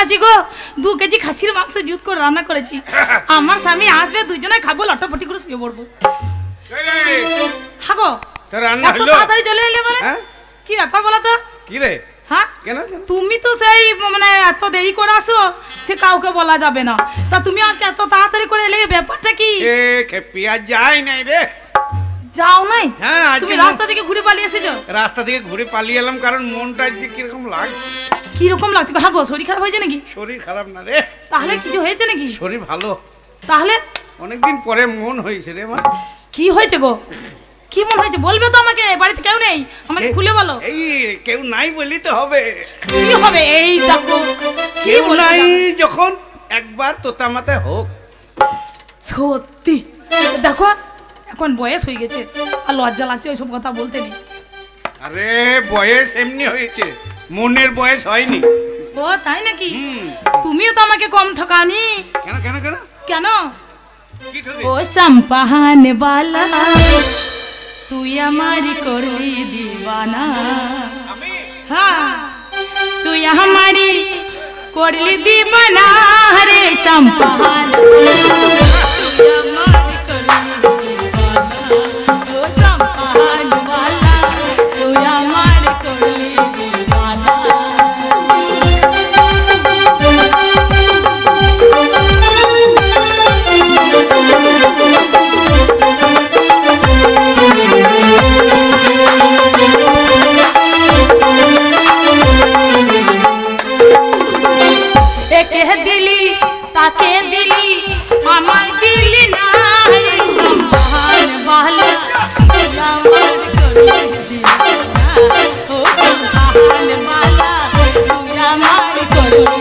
আছি গো 2 কেজি খাসির মাংস জুত করে রান্না করেছি আমার স্বামী আসবে দুজনে খাবো লটপটি করে শুয়ে পড়বো হ্যাঁ গো তোর রান্না হলো তাড়াতাড়ি চলে এলে মানে কি ব্যাপার বলো তো কি রে হ্যাঁ কেন তুমি তো সেই মানে এত দেরি করে আসো সে কাউকে বলা যাবে না তা তুমি আজকে এত তাড়াতাড়ি করে এলে ব্যাপারটা কি এ খেপিয়া যাই নাই রে যাও নাই হ্যাঁ তুমি রাস্তা থেকে ঘুরে পালিয়ে এসেছো রাস্তা থেকে ঘুরে পালিয়ে এলাম কারণ মনটা আজকে কিরকম লাগছে কিরকম লাগছে হ্যাঁ গো শরীর খারাপ হয়েছে নাকি শরীর খারাপ না রে তাহলে কিছু হয়েছে নাকি শরীর ভালো তাহলে অনেকদিন পরে মন হয়েছে রে আমার কি হয়েছে গো কি মন হয়েছে বলবে তো আমাকে বাড়িতে কেউ নেই আমাকে খুলে বলো এই কেউ নাই বলি তো হবে কি হবে এই দেখো কেউ নাই যখন একবার তোতা মাতে হোক সত্যি দেখো এখন বয়স হয়ে গেছে আর লজ্জা লাগছে ওইসব কথা বলতে নেই আরে বয়স এমনি হয়েছে মনের বয়স হয়নি ও তাই নাকি তুমিও তো আমাকে কম ঠকানি কেন কেন কেন কেন কি ঠকে ও সম্পাহান বালা তুই আমারি করলি দিবানা আমি হ্যাঁ তুই আমারি করলি দিবানা রে সম্পাহান দিলি তাকে দিলি আমার দিলি না সম্পাহান বালা আমার করলি দিবানা ও সম্পাহান বালা তুই আমার করলি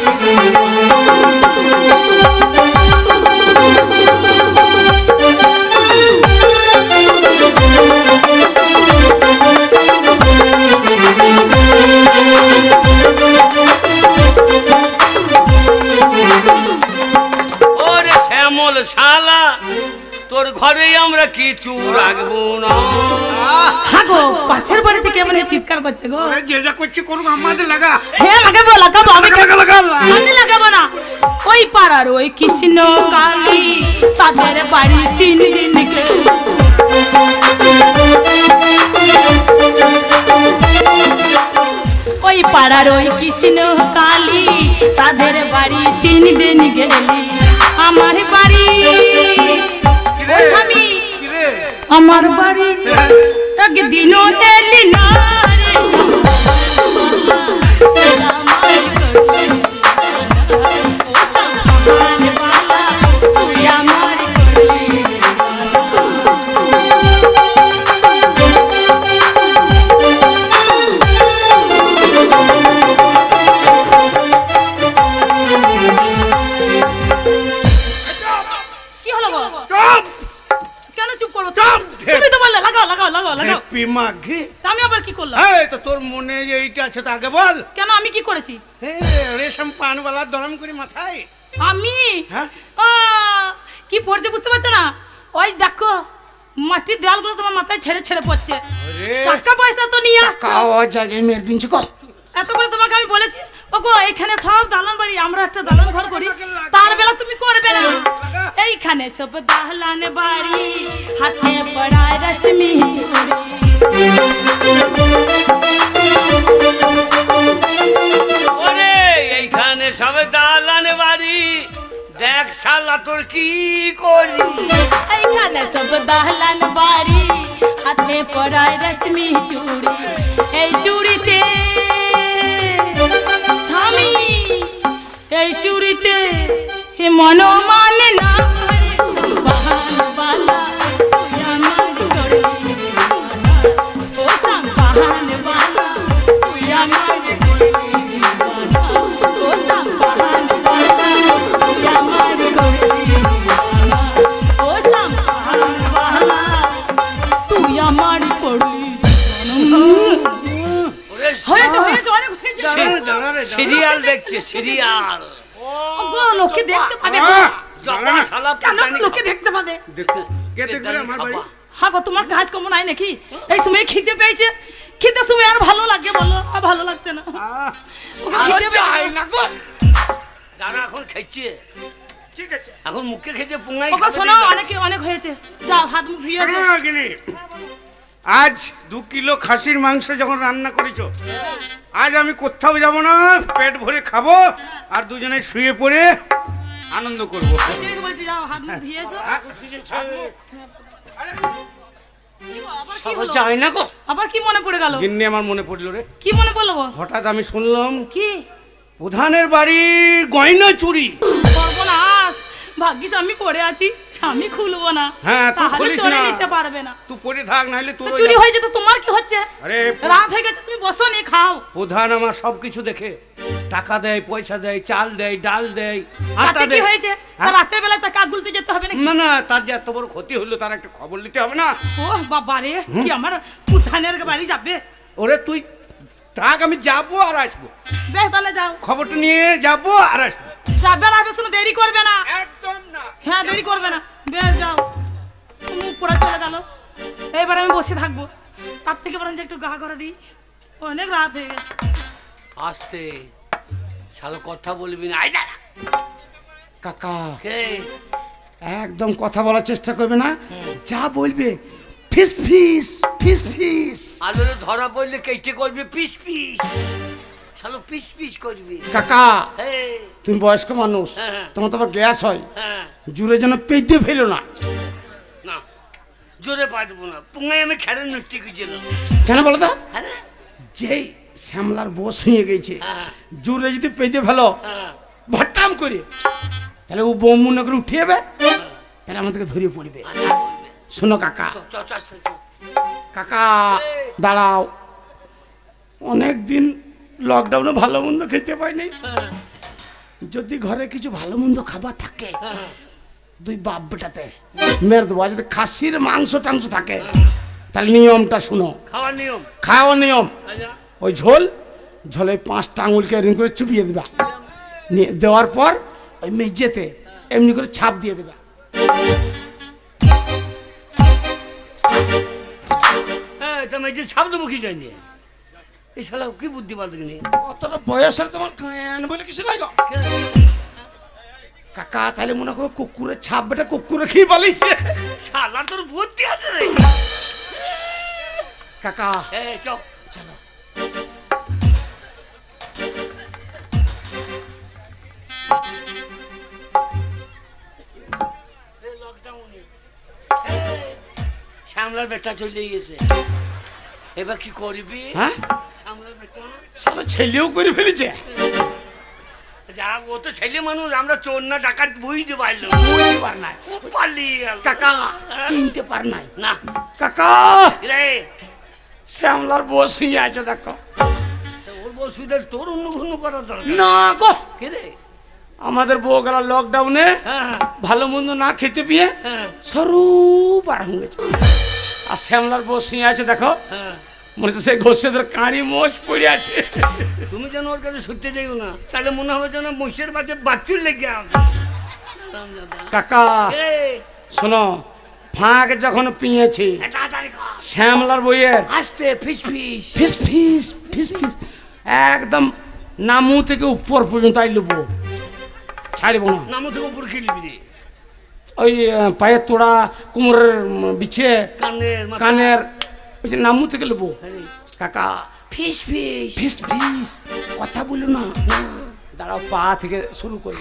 শালা তোর ঘরে আমরা কিছু রাখবো না হ্যাঁ গো পাশের বাড়িতে কেমন চিৎকার করছে গো আরে যে যা করছি করুক আমাদের লাগা হ্যাঁ লাগাবো লাগাবো আমি লাগা আমি লাগাবো না ওই পাড়ার ওই কৃষ্ণ কালী তাদের বাড়ি 3 দিন গে ওই পাড়ার ওই কৃষ্ণ কালী তাদের বাড়ি 3 দিন গেলি আমার বাড়ি ও স্বামী আমার বাড়ি একদিনও এলি না আমি আবার কি করলাম এই তো তোর মনে যে এইটা আছে তা আগে বল কেন আমি কি করেছি রেশম পানওয়ালা দরম করে মাথায় আমি হ্যাঁ কি পড়ছে বুঝতে পারছো না ওই দেখো মাটির দেওয়ালগুলো তোমার মাথায় ছেড়ে ছেড়ে পড়ছে টাকা পয়সা তো নিয়ে আসছো কাওয়া জায়গায় মের দিনছি কো এত করে তোমাকে আমি বলেছি ওগো এখানে সব দালান বাড়ি আমরা একটা দালান ঘর করি তার বেলা তুমি করবে না এইখানে সব দালান বাড়ি হাতে পড়ায় রশ্মি চুড়ি ওরে এইখানে সব দালান বাড়ি দেখ শালা তোর কি করি এইখানে সব দালান বাড়ি হাতে পড়ায় রশ্মি চুড়ি এই চুড়িতে স্বামী এই চুড়িতে হে মন মানে না বাহান বালা তুই আমার করলি ও সম্পাহান বালা তুই আমার করলি ও সম্পাহান বালা তুই আমার করলি ও সম্পাহান বালা তুই আমার করলি সিরিয়াল দেখছে সিরিয়াল লোকে দেখতে পাবে লোকে দেখতে পাবে হ্যাঁ তোমার কাজ কম নাই নাকি এই সময় খিদে পেয়েছে খিদে সময় আর ভালো লাগে বলো আর ভালো লাগছে না তারা এখন খেচ্ছে, ঠিক আছে এখন মুখে খেছে পুঙ্গাই ওগো শোনো, অনেক হয়েছে, যাও হাত মুখ ধুয়ে এসো। শোনো গিনি, আজ 2 কিলো খাসির মাংস যখন রান্না করেছো, আজ আমি কোথাও যাব না, পেট ভরে খাবো আর দুজনে শুয়ে পড়ে আনন্দ করবো। ঠিক বলছি, যাও হাত মুখ ধুয়ে এসো। আবার কি হলো? যায় না গো। আবার কি মনে পড়ে গেল? গিন্নি আমার মনে পড়লো রে। কি মনে পড়লো গো? হঠাৎ আমি শুনলাম কি? প্রধানের বাড়ির গয়না চুরি। সর্বনাশ, ভাগ্যিস আমি পড়ে আছি, আমি খুলবো না। হ্যাঁ, তুই তাহলে খুলিস চোরে না। নিতে পারবে না। তুই পড়ে থাক, নাহলে তো তোর চুরি হয়েছে তো তোমার কি হচ্ছে? আরে রাত হয়ে গেছে, তুমি বসো নি খাও। প্রধান আমার সবকিছু দেখে, টাকা দেয়, পয়সা দেয়, চাল দেয়, ডাল দেয়, আটা রাতে কি দেয়। হয়েছে? হ্যাঁ? রাতের বেলা তা কাক গুলতে যেতে হবে নাকি? না না, তার যে এত বড় ক্ষতি হলো তার একটা খবর নিতে হবে না? ও বাবা রে, কি আমার প্রধানের বাড়ি যাবে? ওরে তুই থাক, আমি যাবো আর আসবো, বেশ তাহলে যাও, খবরটা নিয়ে যাবো আর আসবো। যাবে আর আসবে, শুনো দেরি করবে না। একদম না। হ্যাঁ, দেরি করবে না, বেশ যাও। মুখ পড়া চলে গেল, এবার আমি বসে থাকবো। তার থেকে বরঞ্চ একটু গা করে দিই, অনেক রাত হয়ে গেছে। আসতে শালো কথা বলবি না। আই দাঁড়া। কাকা কে? একদম কথা বলার চেষ্টা করবে না, যা বলবে ফিস ফিস ফিস ফিস। আদরে ধরা পড়লে কেটে করবি পিস পিস, শালো পিস পিস করবি। কাকা হ্যাঁ তুমি বয়স্ক মানুষ, হ্যাঁ। তোমার তো আবার গ্যাস হয়, হ্যাঁ, জুড়ে যেন পেতে ফেলো না। না জোরে পারবো না, পুঙ্গাই আমি খেলে নৃত্য গেছিলাম। কেন বলো তো? হ্যাঁ যেই শ্যামলার বস হয়ে গেছে, হ্যাঁ জুড়ে যদি পেতে ফেলো হ্যাঁ, ভট্টাম করে, তাহলে ও বোম মনে করে উঠে যাবে, তাহলে আমাদেরকে ধরিয়ে পড়বে। শোনো কাকা, কাকা দাঁড়াও, অনেক দিন লকডাউনে ভালো মন্দ খেতে পাইনি, যদি ঘরে কিছু ভালো মন্দ খাবার থাকে দুই বাপ বেটাতে মেরে দেবো। যদি খাসির মাংস টাংস থাকে তাহলে নিয়মটা শুনো, খাওয়ার নিয়ম। খাওয়ার নিয়ম, আচ্ছা, ওই ঝোলে 5টা আঙুলকে এরকম করে চুপিয়ে দেবা, দেওয়ার পর ওই মেঝেতে এমনি করে ছাপ দিয়ে দেবা। হ্যাঁ তুমি যে ছাপ দেবো কি জানি, এই শালা কি বুদ্ধি পাল্টে নি। অতটা বয়সের তোমার কান বলে কিছু নাই গো কাকা, তাহলে মনে করো কুকুরের ছাপ বেটা কুকুরে খেয়ে পালিয়েছে। শালা তোর বুদ্ধি আছে রে। কাকা এই চল চলো, শ্যামলার বেটা চলে গেছে, এবার কি করবি? হ্যাঁ শ্যামলার বেটা শালা ছেলেও করে ফেলেছে। যা, ও তো ছেলে মানুষ, আমরা চোর না ডাকাত বুঝতে পারলো, বুঝতে পার নাই ও পালিয়ে গেল। কাকা, চিনতে পার নাই না কাকা, রে শ্যামলার বস হয়ে আছে দেখো। ওর বসুদের তোর অন্য করার দরকার না গো, কে রে? আমাদের বউ গেল লকডাউনে হ্যাঁ ভালো মন্দ না খেতে পেয়ে হ্যাঁ সরু পার হয়ে গেছে, আর শ্যামলার বউ শুয়ে আছে দেখো, হ্যাঁ, মনে হচ্ছে সেই ঘষেদের কাঁড়ি মোষ পড়ে আছে। তুমি যেন ওর কাছে সত্যি যাইও না, তাহলে মনে হবে যেন মহিষের বাচ্চা বাচ্চুর লেগে আছে। কাকা শোনো, ফাঁক যখন পিয়েছি শ্যামলার বইয়ের আসতে ফিস ফিস ফিস ফিস ফিস ফিস একদম নামু থেকে উপর পর্যন্ত আইলব, ছাড়িব না। নামো থেকে উপর খেলবি রে, ওই পায়ের তোড়া, কোমরের বিছে, কানের কানের, ওই যে নামু থেকে নেবো। কাকা ফিস ফিস ফিস ফিস কথা বলো না, দাঁড়াও পা থেকে শুরু করি।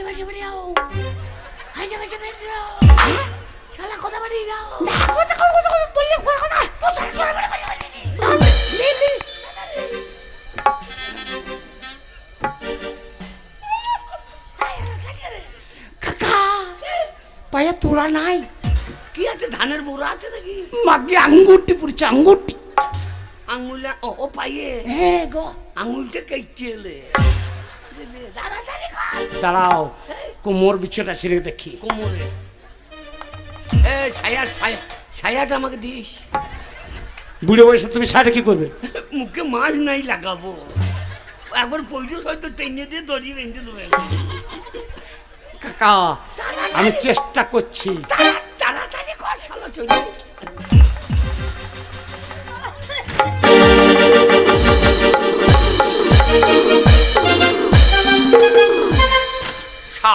কাকা পায়ে তোড়া নাই, কি আছে? ধানের বোরা আছে নাকি? মাগে আঙ্গুরটি পড়ছে, আঙ্গুরটি। আঙুলা ও পাইয়ে হ্যাঁ গো, আঙুলটা কেটে এলে দাঁড়াও কোমর বিছটা ছিঁড়ে দেখি। কোমরে ছায়াটা আমাকে দিস। বুড়ো বয়সে তুমি শাড়ি কি করবে? মুখে মাছ নাই লাগাবো, একবার পয়সা হয়তো টেনে দিয়ে দড়ি বেঁধে দেবে। কাকা আমি চেষ্টা করছি। তাড়াতাড়ি কর শালা, চলে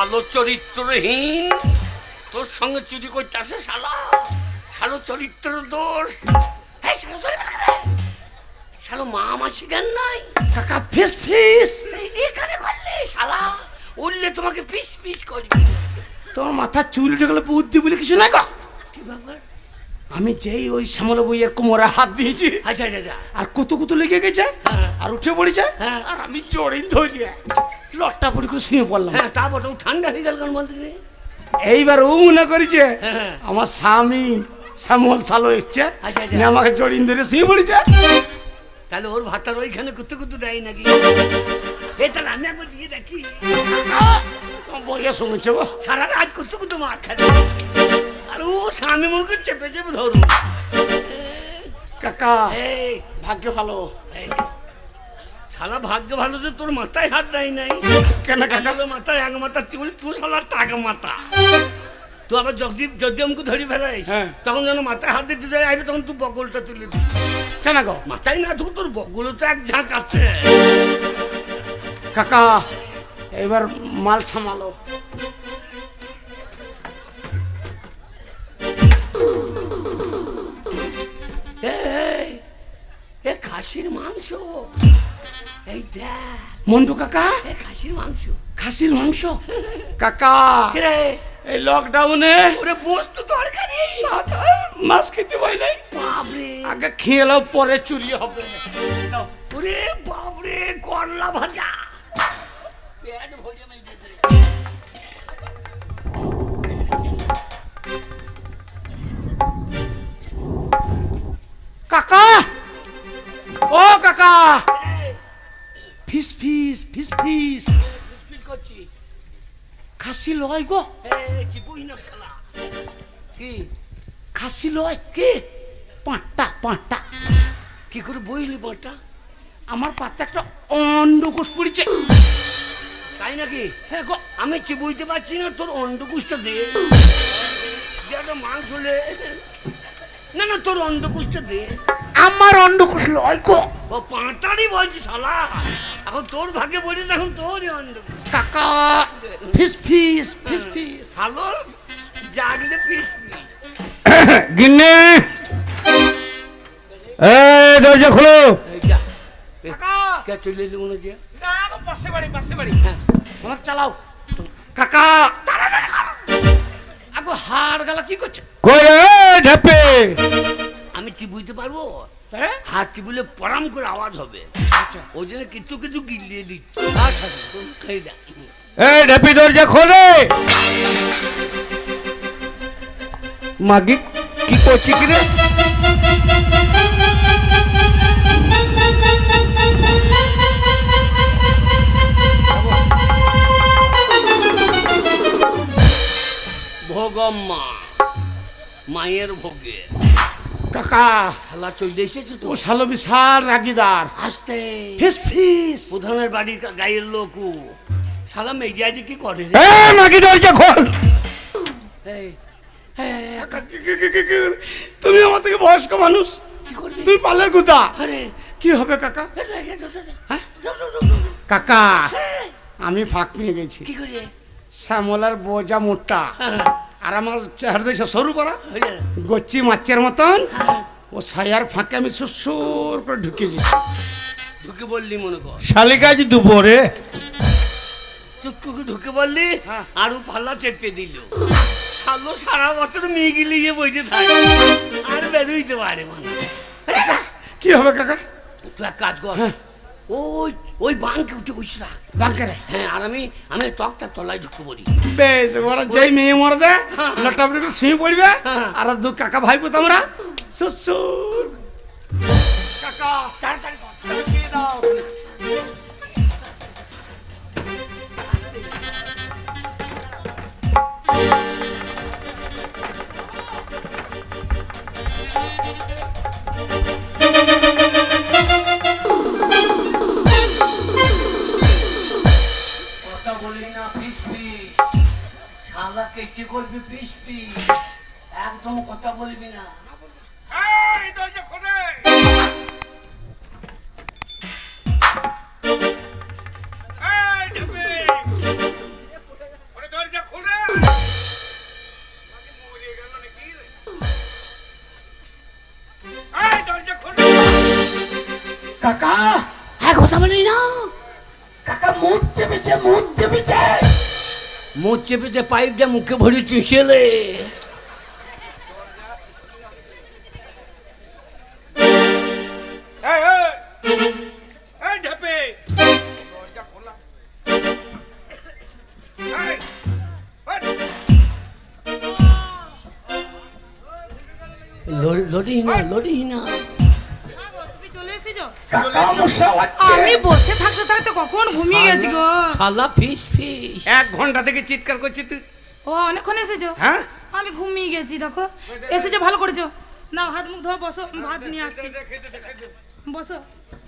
শালো চরিত্রহীন, তোর সঙ্গে চুরি করতে আসে শালা, শালো চরিত্র দোষ। হ্যাঁ শালো ধরে বেলা করে, শালো মা মাসি জ্ঞান নাই। কাকা ফিস ফিস এখানে করলে শালা উঠলে তোমাকে পিস পিস করবি। তোর মাথা চুল উঠে গেলে বুদ্ধি বলে কিছু নাই গো। কি ব্যাপার? আমি যেই ওই শ্যামল বইয়ের কোমরে হাত দিয়েছি, আচ্ছা আচ্ছা আচ্ছা, আর কত কত লেগে গেছে, হ্যাঁ। আর উঠে পড়েছে, হ্যাঁ। আর আমি জড়িয়ে ধরিয়ে লটটা পড়ে করে শুয়ে পড়লাম। হ্যাঁ তারপর তো ঠান্ডা হয়ে গেল কেন বলতে গেলে? এইবার ও মনে করেছে হ্যাঁ। আমার স্বামী শ্যামল সালো এসছে, আচ্ছা, আচ্ছা। নিয়ে আমাকে জড়িয়ে ধরে শুয়ে পড়েছে। তাহলে ওর ভাতার ওইখানে কুত্তু কুত্তু দেয় নাকি? এটা আমি একবার দিয়ে দেখি। তোমার বইয়া শুনেছে গো। সারা রাত কুত্তু কুত্তু মার খাবে, আর ও স্বামী মনে করে চেপে চেপে ধরো। কাকা এই ভাগ্য ভালো। এই, শালা ভাগ্য ভালো যে তোর মাথায় হাত দেয় নাই। কেন কাকা? তোর মাথায় এক মাথা তুই, তুই শালার টাক মাথা। তো আবার যদি আমাকে ধরি ফেলাই, হ্যাঁ। তখন যেন মাথায় হাত দিতে যায় আসবে, তখন তুই বগলটা তুলে দিবি। কেন গো? মাথায় না ঢুক, তোর বগলও তো এক ঝাঁক আছে। কাকা এবার মাল সামালো। এই, এ খাসির মাংস, এই দেখ মন্টু কাকা এ খাসির মাংস। খাসির মাংস। কাকা কিরে এই লকডাউনে ওরে বস্তু তরকারি, মাছ খেতে পাই নাই। বাবরে আগে খেয়ে এলাও, পরে চুরি হবে। দাও। ওরে বাবরে করলা ভাজা, পেট ভরে মেজে। কাকা ও কাকা, ফিস ফিস ফিস ফিস ফিল করছি। খাসি লয় গো, এই চিপুই না শালা। কি খাসি লয়। কি পাঁটটা পাঁটটা। কি করে বইলি বটা? আমার পাতে একটা অন্ডকোষ পড়েছে। তাই নাকি? হ্যাঁ গো। আমি চিবুইতে পারছি না, তোর অন্ডকুশটা দে। যেটা মাংস হলে না না, তোর অন্ডকুশটা দে। আমার অন্ডকোষ লয় গো। ও পাঁটারই বলছি শালা, এখন তোর ভাগে বলিস, এখন তোরই অন্ডকুশ। কাকা ফিস ফিস ফিস ফিস। ভালো জাগলে পিস পিস। গিন্নি এই দরজা খোলো। এই যা কাকা কে চলে এলি মনে হচ্ছে? পাশে বাড়ি পাশে বাড়ি। তোমার চালাও কাকা। আগো হাড় গেলা কি করছো? কই ঢাপে? আমি চিবুইতে পারবো? হ্যাঁ হাত চিবুলে পরাম করে আওয়াজ হবে, ওই জন্য কিছু কিছু গিলিয়ে দিচ্ছি। আচ্ছা খাই দা। এই ঢাপি দরজা খোলে। মাগি কি করছি কি রে? ভোগম্মা, মায়ের ভোগে। কাকা শালা চলে এসেছে তো। ও শালো বিশাল রাগিদার। আসতে ফিস ফিস। প্রধানের বাড়ির গায়ের লোক ও। শালা মেজাজি কি করে রে? এই মাগি দরজা খোল। এই, এই, তুমি আমার থেকে বয়স্ক মানুষ, কি করবি? তুই পার্লার গুদা। আরে কি হবে কাকা? হ্যাঁ? কাকা আমি ফাঁক পেয়ে গেছি। কি করে? শ্যামলার বোঝা মোটা, হ্যাঁ, আর আমার চেহারা দেখছো সরু করা, হয়ে যা। গচ্ছি মাছের মতন। হ্যাঁ, ও ছায়ার ফাঁকে আমি সুসুর করে ঢুকে গেছি। ঢুকে বললি মনে কর, শালিকা আজ দুপুরে চুপটুকু ঢুকে বললি, হ্যাঁ। আরো পাল্লা চেপে দিল। শালো সারা বছর মেয়ে গিলিয়ে বসে থাকে, আর বেরোইতে পারে মানে। কি হবে কাকা? তুই এক কাজ কর, হ্যাঁ। ওই ওই বাঁকে উঠে বসে থাক। বাঙ্কারে হ্যাঁ, আর আমি তকটার তলায় ঢুকে পড়ি। বেশ, ওরা যেই মেয়ে মরে দেয় হ্যাঁ। লটাপটি করে শুয়ে পড়বে, হ্যাঁ। আর দু কাকা ভাইপো তোমরা সুসুর। কাকা তাড়াতাড়ি কর। তুমি দিয়ে দাও ওখানে। কথা বলি না পিস পিস, শালা কেটে করবি পিস পিস, একদম কথা বলবি না। এই দরজা খোলে। এই ঢাপে ওরে কাকা হ্যাঁ কথা বলি না কাকা মুখ চেপেছে মুখ চেপেছে মুখ চেপেছে পাইপটা মুখে ভরে চুষেলে এই এই ঢেপে দরজা খোলা এই লড়ি না তুমি চলে এসেছো? কাকা মশা লাগছে আমি বসে থাকতে থাকতে কখন ঘুমিয়ে গেছি গো। শালা ফিস 1 ঘন্টা থেকে চিৎকার করছিস তুই। ও অনেকক্ষণ এসেছো? হ্যাঁ আমি ঘুমিয়ে গেছি দেখো। এসেছো ভালো করেছো। নাও হাত মুখ ধোয়া বসো, আমি ভাত নিয়ে আসছি। বসো।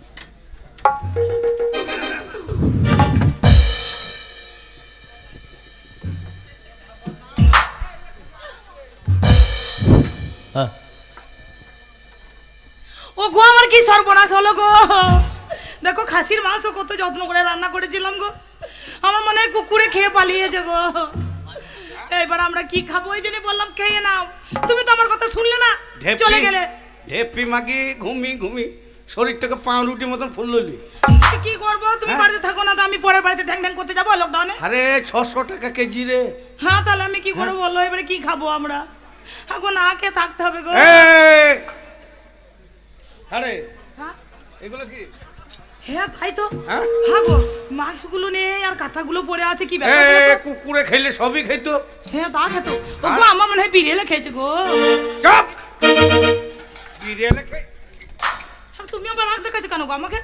ও গো আমার কি সর্বনাশ হলো গো। দেখো খাসির মাংস কত যত্ন করে রান্না করেছিলাম গো, আমার মনে হয় কুকুরে খেয়ে পালিয়েছে গো। এবার আমরা কি খাবো ওই জন্য বললাম খেয়ে নাও, তুমি তো আমার কথা শুনলে না, চলে গেলে। ঢেপি মাগি ঘুমি শরীরটাকে পাউরুটি মতন ফুললি। কি করবো, তুমি বাড়িতে থাকো না তো আমি পরের বাড়িতে ঢ্যাং ঢ্যাং করতে যাবো লকডাউনে। আরে 600 টাকা কেজি রে। হ্যাঁ তাহলে আমি কি করবো বলো, এবারে কি খাবো আমরা, এখন না খেয়ে থাকতে হবে গো। এই আরে হ্যাঁ এগুলো কি? হ্যাঁ তাই তো। হ্যাঁ হ্যাঁ গো মাংসগুলো নেই আর কাঁথাগুলো পড়ে আছে, কি এ ব্যাপার? কুকুরে খেলে সবই খেতো। হ্যাঁ তা খেতো। ও গো আমার মনে হয় বিড়েলে খেয়েছে গো। চুপ বিরিয়ানি খাই। আর তুমি আবার রাগ দেখাচ্ছ কেন গো আমাকে?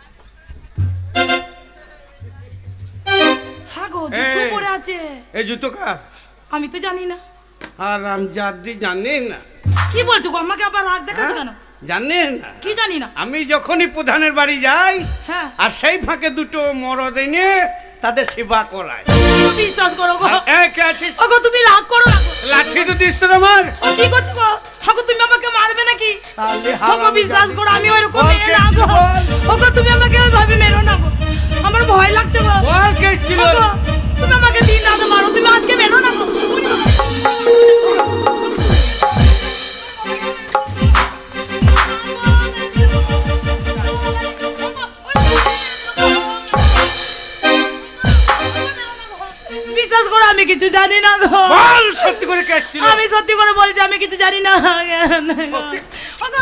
হ্যাঁ গো জুতো এই। পড়ে আছে। এই জুতো কার? আমি তো জানি না। আর রামজাদি জানেন না? কি বলছো গো, আমাকে আবার রাগ দেখাচ্ছ কেন? জানেন না? কি জানি না। আমি যখনই প্রধানের বাড়ি যাই হ্যাঁ আর সেই ফাঁকে দুটো মরদ এনে তাদের সেবা করায়। বিশ্বাস করো গো। এই কে আছিস? ও গো তুমি রাগ করো না গো। লাঠি তো দিস তো আমার। ও কি করছো গো? হাগো তুমি আমাকে মারবে নাকি? শালি ওগো হারাম বিশ্বাস জাদি। করো আমি ওইরকম বল মেয়ে কে না ছিল গো। বল? ওগো তুমি আমাকে ওইভাবে মেরো না গো, আমার ভয় লাগছে গো। বল কে ছিল? ওগো তুমি আমাকে দিন রাত মারো, তুমি আজকে মেরো না গো। বিশ্বাস করো আমি কিছু জানি না গো। বল সত্যি করে কে ছিল? আমি সত্যি করে বলছি আমি কিছু জানি না। সত্যি? ওগো,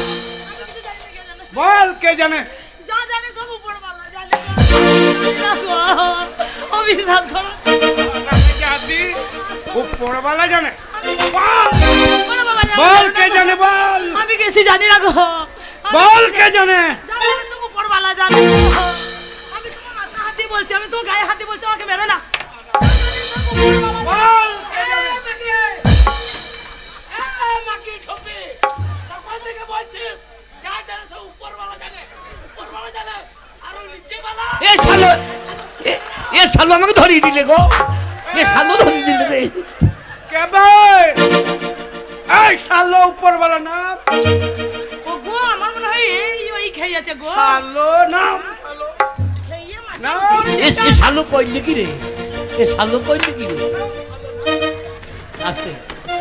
বল কে জানে? যা জানি সব উপরওয়ালা জানে গো। ও বিশ্বাস করো। রামজাদি উপরওয়ালা জানে। বল ওরে বাবা, জানি বল না কে গো। জানে বল। আমি কিছু জানি না গো। বল কে জানে? জানি সব উপরওয়ালা জানে গো। আমি তোমার মাথা হাতি বলছি, আমি তোমার গায়ে হাতি বলছি, আমাকে মেরো না। বল কে জানে? এ শালো আমাকে ধরিয়ে দিলে গো, এ শালো ধরিয়ে দিলে রে। কে ভাই? এই শালো উপরওয়ালা না। ও গো আমার মনে হয় ওই খেয়েছে গো। শালো না শালো খেয়ে মাথা না। এ শালো কইলে কি রে, এ শালো কইলে কি রে? আস্তে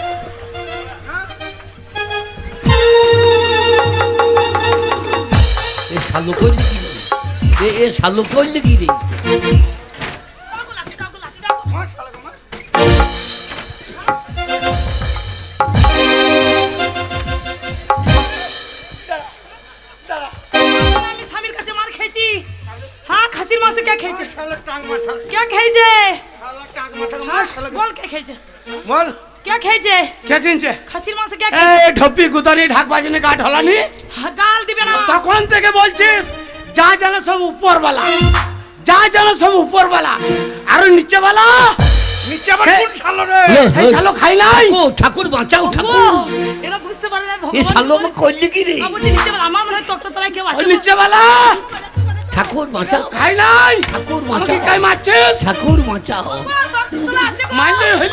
এ শালো কইলে কি রে? এ শালো কইলে কি রে? দাও, লাঠি দাও, লাঠি দাও। মার শালাকে মার। আমি স্বামীর কাছে মার খেয়েছি। হ্যাঁ খাসির মাংস কে খেয়েছে? শালা টাং মাথা। কে খেয়েছে? শালা টাং মাথা মার হ্যাঁ শালাকে। বল কে খেয়েছে? বল কে খেয়েছে? কে কিনছে খাসির মাংস কে খেয়েছে? এই ঢপি গুতানি ঢাক বাজনে গা ঢলানি হ্যাঁ, গাল দিবে না। তখন থেকে বলছিস যা জানে সব উপরওয়ালা, যা জানে সব উপরওয়ালা, আর নিচেওয়ালা নিচে আবার সে- কোন শালো রে? সেই শালো খাই নাই। ও ঠাকুর বাঁচাও ও, ঠাকুর, এরা বুঝতে পারে না এ ভগবান শালো আমাকে কইলে কি রে? আমার নিচে বল, আমার মনে হয় তক্তা তলায় কেউ ওই আছে। নিচেওয়ালা ঠাকুর বাঁচাও, খাই নাই। ঠাকুর আমাকে বাঁচাও, কাই মারছিস? ঠাকুর বাঁচাও। তক্তা তলায় আছে গো। মারলে হইল।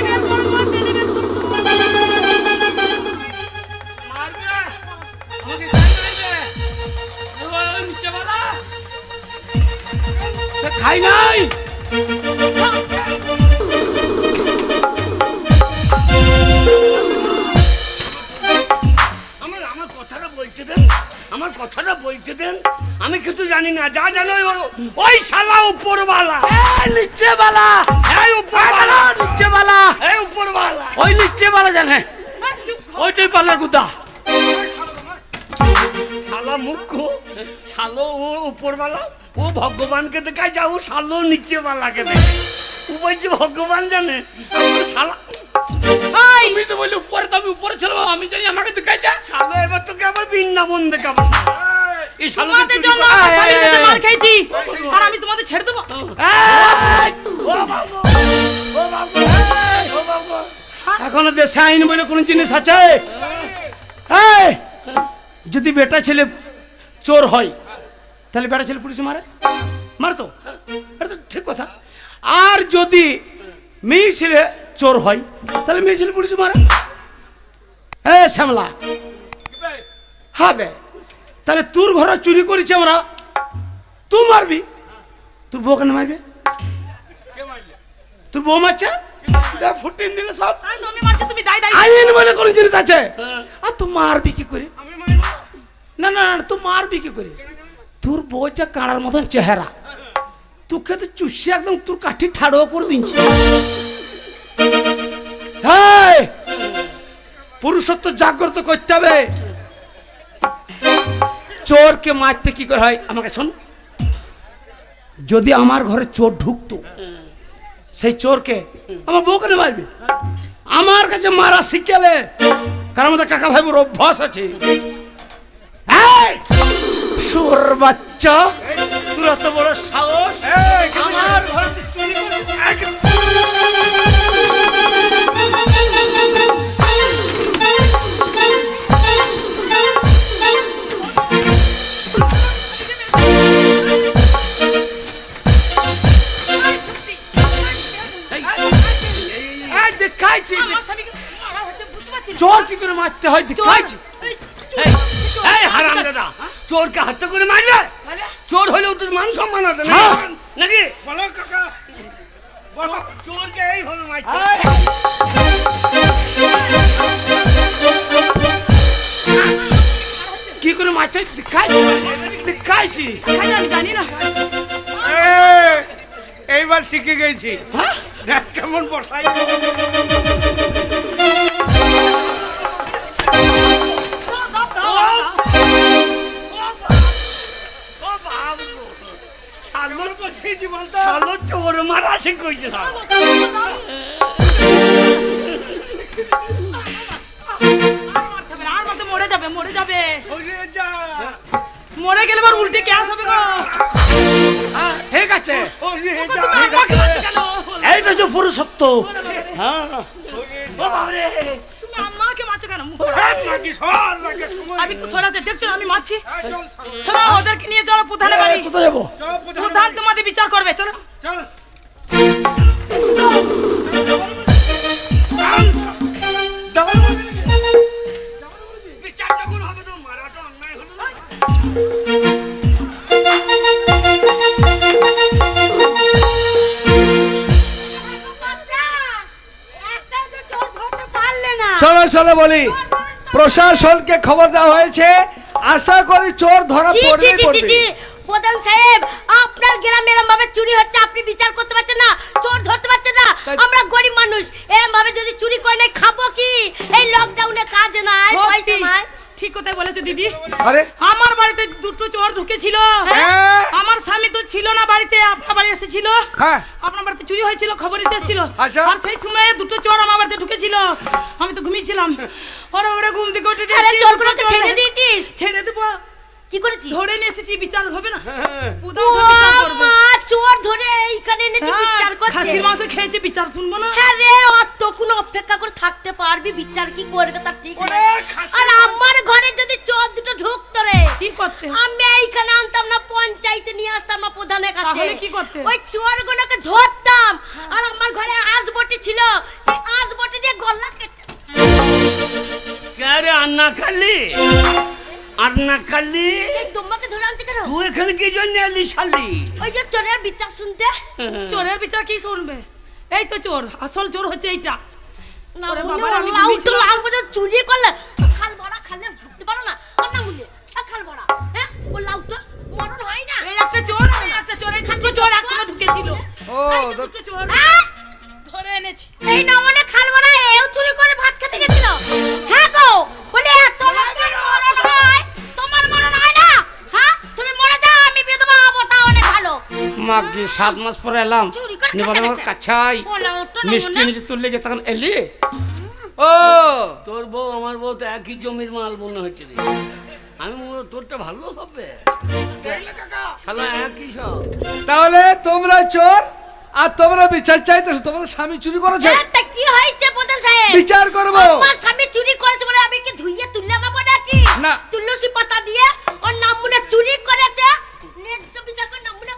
সে খাই নাই। আমার কথা কথাটা বলতে দেন, আমার কথাটা বলতে দেন। আমি কিছু জানি না, যা জানো ওই শালা উপরওয়ালা। নিচেওয়ালা, এই উপরওয়ালা, নিচেওয়ালা, এই উপরওয়ালা, ওই নিচেওয়ালা জানে, ওইটাই পাল্লার গুদা। শালা মুখ্য, শালো ও উপরওয়ালা, ও ভগবানকে দেখায়, যা ও শালো নিচেওয়ালাকে দেখে। ও বলছে ভগবান জানে, শালা আমি তো বলি উপরে, তো আমি উপরে ছিলাম, আমি জানি আমাকে দেখাইছে। শালো এবার তোকে আবার বৃন্দাবন দেখাবো। এই শালো তোমাদের জন্য আমার স্বামীর কাছে মার খেয়েছি, আর আমি তোমাদের ছেড়ে দেবো? এখনো দেশে আইন বলে কোন জিনিস আছে? এই, যদি বেটা ছেলে চোর হয় তাহলে বেটা ছেলে পুলিশ মারে, মারতো, এটা তো ঠিক কথা। আর যদি মেয়ে ছেলে চোর হয় তাহলে মেয়ে ছেলে পুলিশ মারে। হ্যাঁ শ্যামলা, হবে তাহলে তোর ঘরে চুরি করেছি আমরা, তুই মারবি, তোর বউ কেন মারবে? তোর বউ মারছে, ফুটিন দিলে সব তাই তো আমি মারছি, তুমি দাই দাই। আইন বলে কোন জিনিস আছে? আর তুই মারবি কি করে? না না না, তুই মারবি কি করে? তোর বউ যা কাঁড়ার মতন চেহারা, তোকে তো চুষে একদম তোর কাঠি ঠাড়ো করে দিচ্ছি। হ্যাঁ, পুরুষত্ব জাগ্রত করতে হবে। চোরকে মারতে কি করে হয় আমাকে শোন। যদি আমার ঘরে চোর ঢুকতো, সেই চোরকে আমার বউ কেন মারবে? আমার কাছে মারা শিখেলে, কারণ আমাদের কাকা ভাইবোর অভ্যাস আছে। সুর বাচ্চা, তোর এত বড় সাহস আমার ঘরে চুরি করে? দেখাইছি আমার স্বামীকে মারা হচ্ছে, বুঝতে পারছি না। চোর কি করে মারতে হয়, দেখাইছি। এই হারামজাদা, চোরকে হত্যা করে মারবে? চোর হলেও তোর মান সম্মান আছে না, নাকি? বলো কাকা, বলো। চোরকে এইভাবে মারতে কি করে মারতে হয় দেখাইছি, দেখাইছি। আমি জানি না। এইবার শিখে গেছি, দেখ কেমন বসাই। শালো চোর মারা শিখেছে। আর মতো মরে যাবে, মরে যাবে, মরে গেলে আবার উল্টে গ্যাস হবে গো। ঠিক আছে, তুমি আমাকে মারছো কেন? এইটা যে পুরুষত্ব। হ্যাঁ, ও বাবারে, তুমি আমাকে মারছো কেন? আমি তো সরাতে দেখছো না আমি মারছি। চলো ওদেরকে নিয়ে চলো প্রধানের বাড়ি। কোথায় যাবো? প্রধান তোমাদের বিচার করবে, চলো। চল বিচার যখন হবে তো মারাটা অন্যায় হলো না? চলো চলো বলি, প্রশাসনকে খবর দেওয়া হয়েছে, আশা করি চোর ধরা পড়বে পড়বে। প্রধান সাহেব, আপনার গ্রামে এরকম ভাবে চুরি হচ্ছে, আপনি বিচার করতে পারছেন না, চোর ধরতে পারছেন না। আমরা গরিব মানুষ, এরকম ভাবে যদি চুরি করে নাই খাবো কি? এই লকডাউনে কাজ নাই, পয়সা নাই। ঠিক কথাই বলেছে দিদি। আরে আমার বাড়িতে দুটো চোর ঢুকেছিল, হ্যাঁ। আমার স্বামী তো ছিল না বাড়িতে, আপনার বাড়ি এসেছিল। হ্যাঁ। আপনার বাড়িতে চুরি হয়েছিল, খবর দিতে এসেছিল। আচ্ছা। আর সেই সময় দুটো চোর আমার বাড়িতে ঢুকেছিল, আমি তো ঘুমিয়েছিলাম। ওরা ওরা ঘুম থেকে উঠে আরে চোরগুলো তো ছেড়ে দিয়েছিস? ছেড়ে দেবো। কি করেছিস? ধরে নিয়ে এসেছি, বিচার হবে না? ও মা, চোর ধরে এইখানে এনেছি বিচার করতে? খাসির মাংস খেয়েছি, বিচার শুনবো না? হ্যাঁ রে, অতক্ষণ অপেক্ষা করে থাকতে পারবি? বিচার কি করবে তার ঠিক নেই। আর আমার ঘরে যদি চোর দুটো ঢুকতো রে, কি করতে? আমি এইখানে আনতাম না, পঞ্চায়েতে নিয়ে আসতাম না প্রধানের কাছে। তাহলে কি করতে? ওই চোরগুলোকে ধরতাম, আর আমার ঘরে আঁশবটি ছিল, সেই আঁশবটি দিয়ে গলা কেটে। কে আন্না খালি, আন্না খালি, এই তোমাকে ধরে আনছে কেন? তুই এখানে কি জন্য এলি শালি? ওই যে চোরের বিচার শুনতে। চোরের বিচার কি শুনবে? এই তো চোর, আসল চোর হচ্ছে এইটা। না ওরে মনে বাবা, আমি হলো লাউ তো ঘুমিয়েছিলাম। লাল মতো চুরি করলে খাল বড়া খালে ঢুকতে পারো না। দুটো চোর হ্যাঁ? ধরে এনেছি। এই নমনে খালবো না, এও চুরি করে ভাত খেতে গেছিল। হ্যাঁ গো, বলে তোমার মরণ হয়, তোমার মরণ হয় না? হ্যাঁ, তুমি মরে যাও, আমি বিধবা হবো, তা অনেক ভালো। মাগি 7 মাস পরে এলাম চুরি করে নিবাল খেতে আমার গেছে। কাছাই বলো তো মিষ্টি নমুনা। নিচে তুললে গিয়ে তখন এলি ও তোর বউ আমার বউ তো একই জমির মাল মনে হচ্ছে রে। আমি মনে হয় তোরটা ভালো হবে, শালা একই সব। তাহলে তোমরা চোর আর তোমরা বিচার চাইতেছো, তোমাদের স্বামী চুরি করেছে, হ্যাঁ, তা কি হয়েছে প্রধান সাহেব? বিচার করবো। আমার স্বামী চুরি করেছে বলে আমি কি ধুইয়ে তুলে নেবো নাকি? না। তুলসী পাতা দিয়ে ওর নামুনে চুরি করেছে, ন্যায্য বিচার করে নামুনে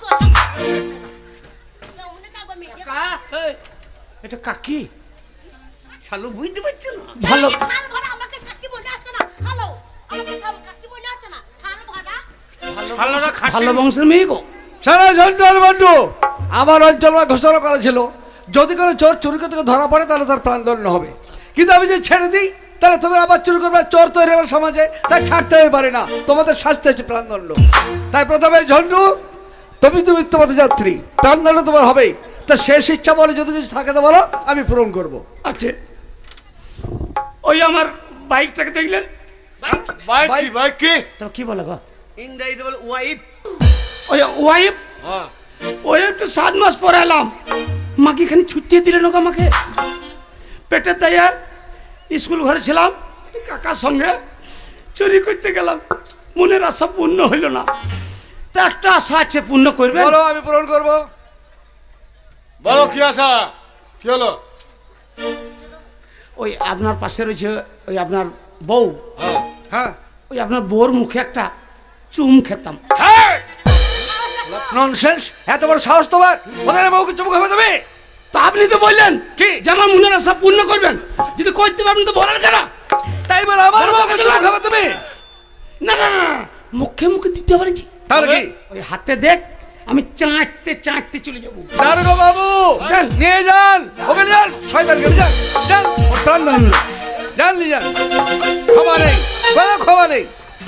নামুনে কাগজ মিটিয়ে এই, এটা কাকি শালু বুঝতে পারছো না? ভালো খাল ভরা আমাকে কাকি মনে আসছে না। হ্যালো, আমাকে কাকি মনে আসছে না। খাল ভরা শালারা ভালো খাসির বংশের মেয়ে গো সারা জন্টল বন্ধু, আমার অঞ্চল ঘোষণা করা ছিল যদি কোনো চোর চুরি করতে ধরা পড়ে তাহলে তার প্রাণদণ্ড হবে, কিন্তু আমি যদি ছেড়ে দিই তাহলে তুমি আবার চুরি করবে, চোর তৈরি হবে সমাজে, তাই ছাড়তে পারে না, তোমাদের শাস্তি হচ্ছে প্রাণদণ্ড। তাই প্রথমে ঝন্টু, তুমি তোমাদের যাত্রী, প্রাণদণ্ড তোমার হবেই। তা শেষ ইচ্ছা বলে যদি কিছু থাকে তো বলো, আমি পূরণ করবো। আছে ওই আমার বাইকটাকে দেখলেন বাইক কি তো কি বলে গো ইংরেজিতে বলে ওয়াইফ। ওই ওয়াইফ ওই একটু 7 মাস পরে এলাম মাকে এখানে ছুটিয়ে দিলেন ওকে আমাকে পেটের দাইয়া স্কুল ঘরে ছিলাম কাকার সঙ্গে চুরি করতে গেলাম মনের আশা পূর্ণ হইল না তা একটা আশা আছে পূর্ণ করবে বলো, আমি পূরণ করবো। বলো কি আশা কি হলো ওই আপনার পাশে রয়েছে ওই আপনার বউ হ্যাঁ, ওই আপনার বউর মুখে একটা চুম খেতাম ননসেন্স, এত বড় সাহস তোমার, ওদের বউকে চুপ হবে তুমি? তা আপনি তো বললেন কি? যে আমার মনের আশা পূর্ণ করবেন যদি করতে পারেন তো বলেন কেন তাই বলে আমার বউকে চুপ হবে তুমি? না না না না, মুখে মুখে দিতে পারেছি তাহলে কি? ওই হাতে দেখ আমি চাঁটতে চাঁটতে চলে যাবো দারোগা বাবু, যান। নিয়ে যান, ওখানে যান, শয়তান করে যান, যান, ওর প্রাণ দান, যান নিয়ে যান, ক্ষমা নেই, কোনো ক্ষমা নেই।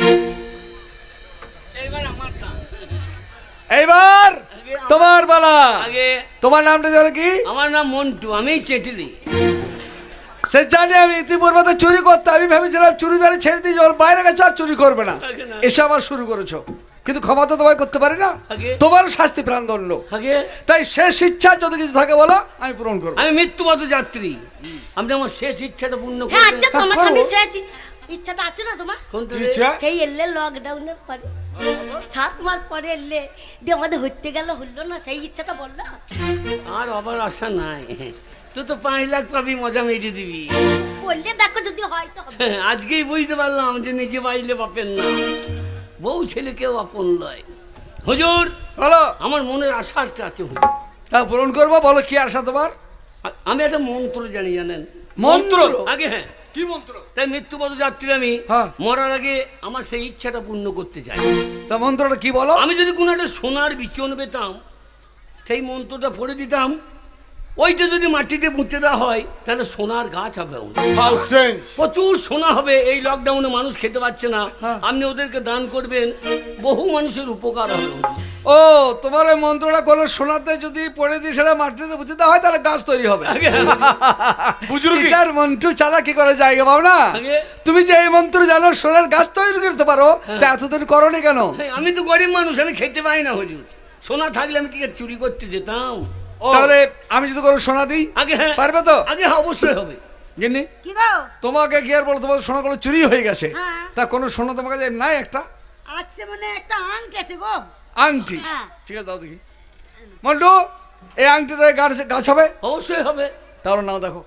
এইবার আমার টান। এইবার তোমার বেলা, আগে তোমার নামটা জানো কি? আমার নাম মন্টু, আমি চেটলি। সে জানি আমি ইতিপূর্বে তো চুরি করতে, আমি ভেবেছিলাম চুরিদারি ছেড়ে দিয়ে ওর বাইরে গেছে আর চুরি করবে না, এসে আবার শুরু করেছো, কিন্তু ক্ষমা তো তোমায় করতে পারি না, আগে। তোমার শাস্তি প্রাণদণ্ড। আগে তাই শেষ ইচ্ছা যদি কিছু থাকে বলো, আমি পূরণ করবো। আমি মৃত্যুপথ যাত্রী, আপনি আমার শেষ ইচ্ছাটা পূর্ণ হ্যাঁ, করবেন। আচ্ছা তোমার স্বামী শেষ ইচ্ছাটা আছে না তোমার? কোনটা কি রে? ইচ্ছা? সেই এলে লকডাউনের পরে 7 মাস পরে এলে দিয়ে আমাদের হইতে গেল হলো না, সেই ইচ্ছাটা বললো। আর আবার আশা নাই, তুই তো 5 লাখ পাবি, মজা মেরে দিবি। বললে দেখো যদি হয় তো হবে। আজকেই বুঝতে পারলাম যে নিজে পাইলে বাপের না, বউ ছেলেকেও আপন লয়। হুজুর, বলো, আমার মনের আশা একটা আছে হুজুর। তা পূরণ করবো, বলো কি আশা তোমার? আমি একটা মন্ত্র জানি, জানেন? মন্ত্র? আগে হ্যাঁ, কি মন্ত্র তাই মৃত্যুপথ যাত্রী আমি হ্যাঁ। মরার আগে আমার সেই ইচ্ছাটা পূর্ণ করতে চাই। তা মন্ত্রটা কি বলো? আমি যদি কোনো একটা সোনার বিচন পেতাম, সেই মন্ত্রটা পড়ে দিতাম, ওইটা যদি মাটিতে পুঁতে দেওয়া হয় তাহলে সোনার গাছ হবে, প্রচুর সোনা হবে। এই লকডাউনে মানুষ খেতে পাচ্ছে না, হ্যাঁ। আপনি ওদেরকে দান করবেন, বহু মানুষের উপকার হবে। ও, তোমার ওই মন্ত্রটা কোনো সোনাতে যদি পড়ে দিয়ে সেটা মাটিতে পুঁতে দেওয়া হয় তাহলে গাছ তৈরি হবে। আগে চিটার মন্টু চালা কি করে জায়গা পাও না? আগে। তুমি যে এই মন্ত্র জানো সোনার গাছ তৈরি করতে পারো, তা এতদিন করনি কেন? আমি তো গরিব মানুষ, আমি খেতে পাই না হুজুর। সোনা থাকলে আমি কি আর চুরি করতে যেতাম? তাহলে আমি যদি কোনো সোনা দিই আগে হ্যাঁ, পারবে তো? আগে হ্যাঁ, অবশ্যই হবে। গিন্নি, কি গো? তোমাকে কি আর বলো, তোমার সোনাগুলো চুরি হয়ে গেছে, হ্যাঁ। তা কোনো সোনা তোমার কাছে নাই? একটা আচ্ছা, মানে একটা আংটি আছে গো। আংটি? হ্যাঁ। ঠিক আছে, দাও দেখি। মন্টু, এই আংটিটা গাছ হবে? অবশ্যই হবে। তাহলে নাও দেখো।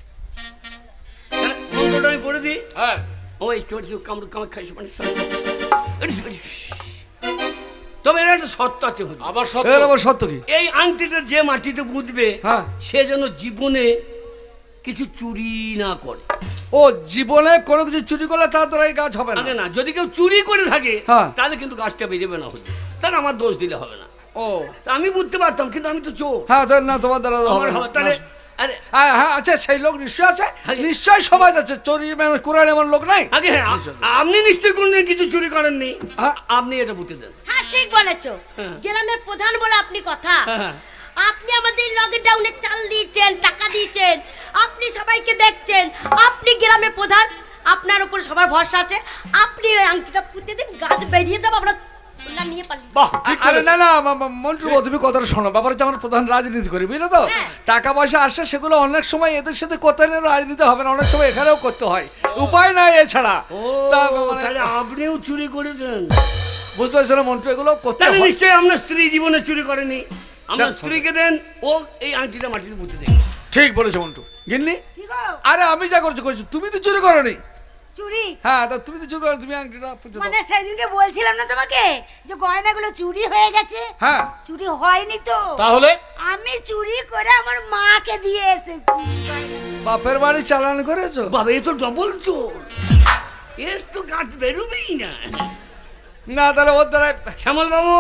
মন্ত্রটা আমি পড়ে দিই। হ্যাঁ ও একটু কামড় কামড় খাইছে মানে তবে এর একটা সত্য আছে হুজুর। আবার এর আবার সত্য কি? এই আংটিটা যে মাটিতে পুঁতবে, হ্যাঁ। সে যেন জীবনে কিছু চুরি না করে। ও, জীবনে কোনো কিছু চুরি করলে তার দ্বারা এই গাছ হবে না? আগে না, যদি কেউ চুরি করে থাকে হ্যাঁ। তাহলে কিন্তু গাছটা বেরোবে না হুজুর, তাহলে আমার দোষ দিলে হবে না। ও তা আমি বুঝতে পারতাম, কিন্তু আমি তো চোর, হ্যাঁ, তাহলে না, তোমার দ্বারা আমার হবে না। হবে তাহলে। আরে হ্যাঁ হ্যাঁ, আচ্ছা, সেই লোক নিশ্চয় আছে, হ্যাঁ। নিশ্চয় সমাজ আছে, চোরি মানে কোরআন এমন লোক নাই? আগে হ্যাঁ, আপনি নিশ্চয়ই কোনদিন কিছু চুরি করেননি, হ্যাঁ। আপনি এটা বুঝতে দেন। হ্যাঁ, ঠিক বলেছো, হ্যাঁ। গ্রামের প্রধান বলে আপনি কথা। হ্যাঁ। আপনি আমাদের লকডাউনে চাল দিয়েছেন, টাকা দিয়েছেন, আপনি সবাইকে দেখছেন, আপনি গ্রামের প্রধান, আপনার উপর সবার ভরসা আছে। আপনি ওই আংটিটা পুঁতে দিন, গাছ বেরিয়ে যাবো, আমরা সোনা নিয়ে পারলি। আরে না না মন্টু, তুমি কথাটা শোনো। ব্যাপারে যে আমরা প্রধান রাজনীতি করি, বুঝলে তো? টাকা পয়সা আসছে, সেগুলো অনেক সময় এদের সাথে করতে হলে রাজনীতি হবে না, অনেক সময় এখানেও করতে হয়, উপায় নাই এছাড়া। তাহলে আপনিও চুরি করেছেন? বুঝতে পারছো না মন্টু, এগুলো করতে তাহলে হয়। নিশ্চয়ই আপনার স্ত্রী জীবনে চুরি করেনি। আমার স্ত্রীকে দেন, ও এই আংটিটা মাটিতে পুঁতে দেন। ঠিক বলেছো মন্টু। গিন্নি, আরে আমি যা করছি করছি, তুমি তো চুরি করোনি। চুরি? হ্যাঁ, তা তুমি তো চুরি করো, তুমি আংটিটা পুঁতে দাও। মানে সেদিনকে বলছিলাম না তোমাকে যে গয়নাগুলো চুরি হয়ে গেছে? হ্যাঁ। চুরি হয়নি তো। তাহলে আমি চুরি করে আমার মাকে দিয়ে এসেছি। বাপের বাড়ি চালান করেছো? বাবা, এ তো ডবল চোর, এর তো গাছ বেরোবেই না। না, তাহলে ওর দ্বারা শ্যামল বাবু,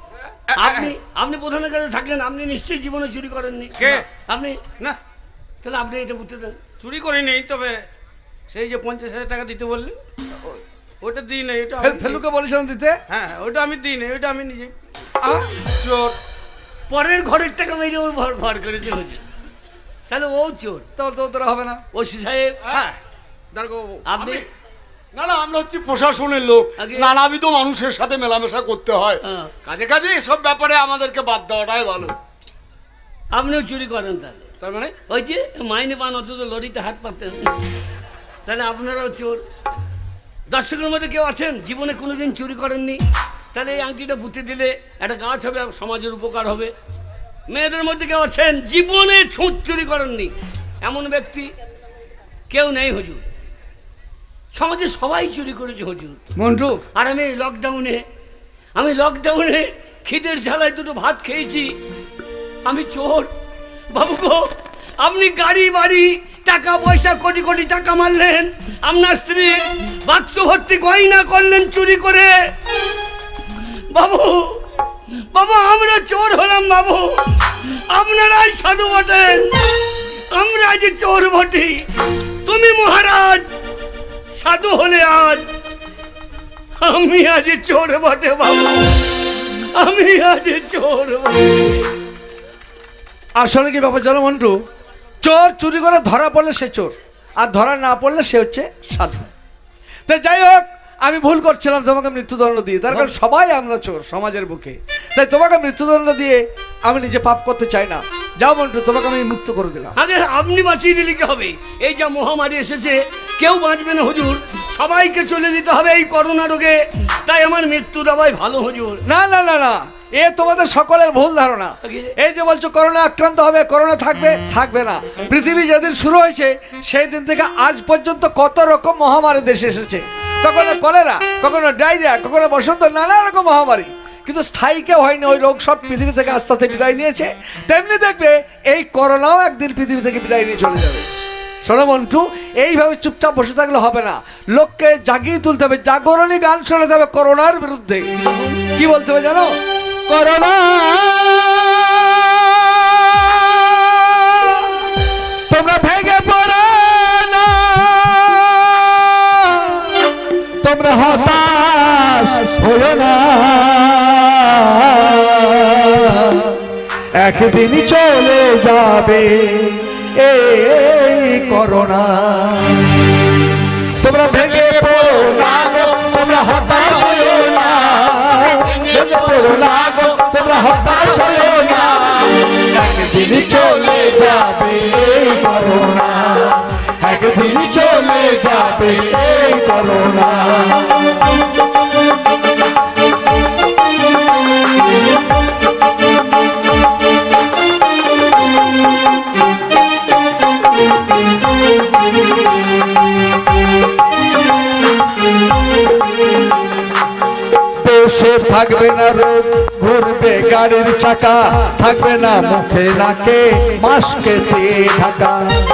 আপনি প্রধানের কাছে থাকলেন, আপনি নিশ্চয়ই জীবনে চুরি করেননি। কে? আপনি না, তাহলে আপনি এটা বুঝতে দেন। চুরি করিনি, তবে সেই যে 50,000 টাকা দিতে বললি, ওটা দিই নাই। ওটা ফেলুকে বলেছিলাম দিতে। হ্যাঁ, ওটা আমি দিই নাই, ওটা আমি নিজে। চোর? পরের ঘরের টাকা মেরে ও ঘর করেছে হচ্ছে, তাহলে ও চোর। তাহলে তো ওদের হবে না। ওসি সাহেব, হ্যাঁ আপনি না না, আমরা হচ্ছি প্রশাসনের লোক, আগে- নানাবিধ মানুষের সাথে মেলামেশা করতে হয়, হ্যাঁ। কাজে কাজে এসব ব্যাপারে আমাদেরকে বাদ দেওয়াটাই ভালো। আপনিও চুরি করেন তাহলে? তার মানে ওই যে মাইনে পান, অথচ লরিতে হাত পাতেন, তাহলে আপনারাও চোর। দর্শকের মধ্যে কেউ আছেন জীবনে কোনোদিন চুরি করেননি? তাহলে এই আংটিটা পুঁতে দিলে একটা গাছ হবে, সমাজের উপকার হবে। মেয়েদের মধ্যে কেউ আছেন জীবনে ছুঁচ চুরি করেননি? এমন ব্যক্তি কেউ নেই হুজুর। সমাজে সবাই চুরি করেছে হুজুর। মন্টু, আর আমি লকডাউনে খিদের ঝালায় দুটো ভাত খেয়েছি। আমি চোর বাবু গো। আপনি গাড়ি বাড়ি টাকা পয়সা কোটি কোটি টাকা মারলেন, আপনার স্ত্রী বাক্স ভর্তি গয়না করলেন চুরি করে। বাবু বাবু, আমরা চোর হলাম বাবু, আপনারাই সাধু বটেন, আমরা যে চোর বটি। তুমি মহারাজ সাধু হলে আজ, আমি আজ চোর বটে বাবু, আমি আজ চোর বটে। আসলে কি ব্যাপার জানো মন্টু, চোর চুরি করে ধরা পড়লে সে চোর, আর ধরা না পড়লে সে হচ্ছে সাধু। তাই যাই হোক, আমি ভুল করছিলাম তোমাকে মৃত্যুদণ্ড দিয়ে, তার কারণ সবাই আমরা চোর সমাজের বুকে। তাই তোমাকে মৃত্যুদণ্ড দিয়ে আমি নিজে পাপ করতে চাই না। যাও মন্টু, তোমাকে আমি মুক্ত করে দিলাম। আগে আপনি বাঁচিয়ে দিলে কি হবে? এই যা মহামারী এসেছে, কেউ বাঁচবে না হুজুর, সবাইকে চলে দিতে হবে এই করোনা রোগে। তাই আমার মৃত্যু দাবাই ভালো হুজুর। না না না না, এ তোমাদের সকলের ভুল ধারণা। এই যে বলছো করোনা আক্রান্ত হবে, করোনা থাকবে, থাকবে না। পৃথিবী যেদিন শুরু হয়েছে সেই দিন থেকে আজ পর্যন্ত কত রকম মহামারী দেশে এসেছে। কখনো কলেরা, কখনো ডায়রিয়া, কখনো বসন্ত, নানা রকম মহামারী, কিন্তু স্থায়ী কেউ হয়নি। ওই রোগ সব পৃথিবী থেকে আস্তে আস্তে বিদায় নিয়েছে। তেমনি দেখবে এই করোনাও একদিন পৃথিবী থেকে বিদায় নিয়ে চলে যাবে। শোনো মন্টু, এইভাবে চুপচাপ বসে থাকলে হবে না, লোককে জাগিয়ে তুলতে হবে, জাগরণী গান শোনাতে হবে করোনার বিরুদ্ধে। কি বলতে হবে জানো? করোনা তোমরা ভেঙে পড়ো না, তোমরা হতাশ হলো না, একদিন চলে যাবে এই করোনা। তোমরা ভেঙে পড়ো না গো, তোমরা হতাশ হলো না, ভেঙে পড়ো না গো, তোমরা হতাশ হলো না, একদিন চলে যাবে এই করোনা, একদিন চলে যাবে এই করোনা। দেশে থাকবে না রোগ, ঘুরবে গাড়ির চাকা, থাকবে না মুখে নাকে মাস্কে দিয়ে ঢাকা।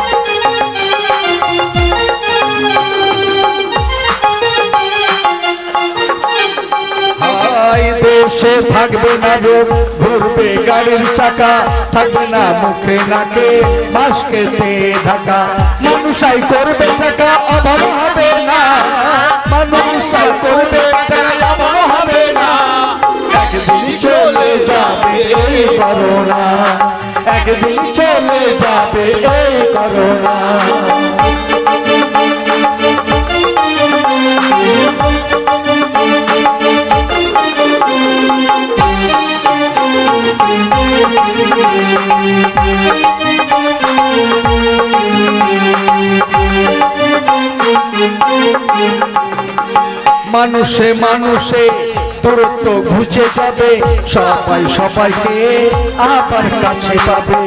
দেশে থাকবে না রোগ, ঘুরবে গাড়ির চাকা, থাকবে না মুখে নাকে মাস্কে দিয়ে ঢাকা। মানুষাই করবে টাকা, অভাব হবে না, মানুষাই করবে টাকা, অভাব হবে না, একদিন চলে যাবে এই করোনা, মানুষে মানুষে দূরত্ব ঘুচে যাবে, সবাই সবাইকে আবার কাছে পাবে।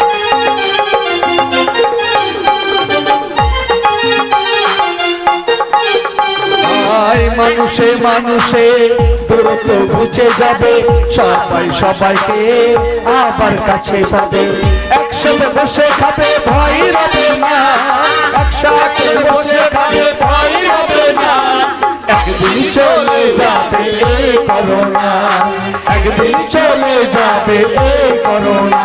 মানুষে মানুষে দূরত্ব ঘুচে যাবে, সবাই সবাইকে আবার কাছে পাবে। একসাথে বসে খাবে ভয় হবে না, একসাথে বসে খাবে ভয় হবে না। একদিন চলে যাবে এই করোনা, একদিন চলে যাবে এই করোনা।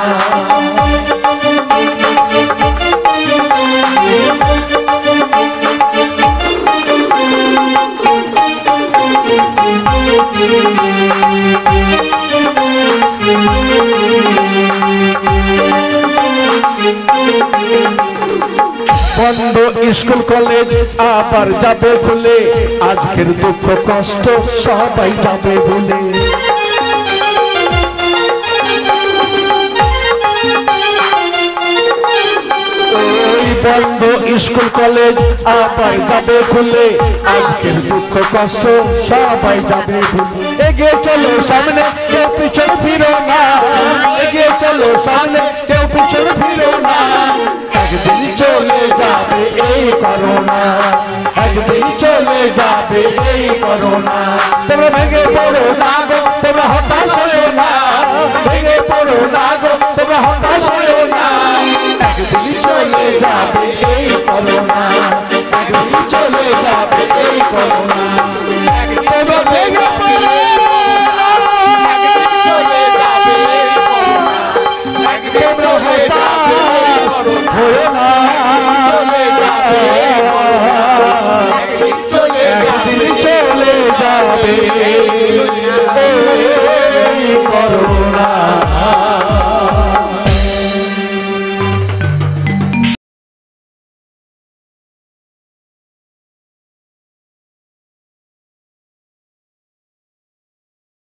বন্ধ স্কুল কলেজ আবার যাবে খুলে, আজকের দুঃখ কষ্ট সবাই যাবে ভুলে। বন্ধ স্কুল কলেজ আবার যাবে খুলে, আজকের দুঃখ কষ্ট সবাই যাবে ভুলে। এগিয়ে চলো সামনে, কেউ পিছনে ফিরো না, এগিয়ে চলো সামনে, কেউ পিছনে ফিরো না। একদিন চলে যাবে এই করোনা, একদিন চলে যাবে এই করোনা। তোমরা ভেঙে পড়ো না গো, তোমরা হতাশ হয়ো না, ভেঙে পড়ো না গো, তোমরা হতাশ হয়ো না। একদিন চলে যাবে এই করোনা, একদিন চলে যাবে এই করোনা।